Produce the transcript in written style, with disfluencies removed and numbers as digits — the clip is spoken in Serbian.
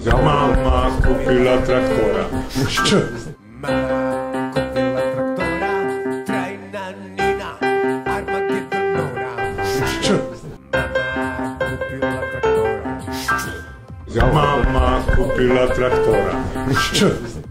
Mama kupila traktora. Mama kupila traktora, trajna Nina, Armagedonora. Mama kupila traktora. Mama kupila traktora.